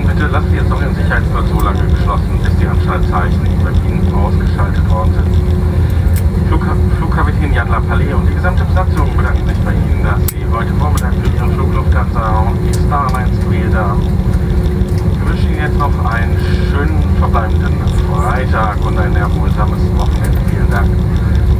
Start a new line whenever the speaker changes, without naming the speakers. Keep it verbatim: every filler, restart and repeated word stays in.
Ähm, bitte lassen Sie jetzt noch Ihren Sicherheitsgurt so lange geschlossen, bis die Anschaltzeichen über Ihnen ausgeschaltet worden sind. Flug Flugkapitän Jan Lapalais und die gesamte Besatzung bedanken sich bei Ihnen, dass Sie heute Vormittag für Ihren Flug Lufthansa und die Starlines gewählt haben. Wir wünschen Ihnen jetzt noch einen schönen verbleibenden Freitag und ein erholsames Wochenende. Vielen Dank.